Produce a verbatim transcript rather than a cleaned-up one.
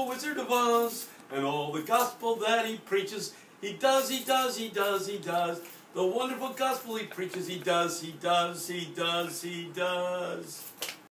wonderful Wizard of Oz, and all the gospel that he preaches. He does, he does, he does, he does. The wonderful gospel he preaches, he does, he does, he does, he does.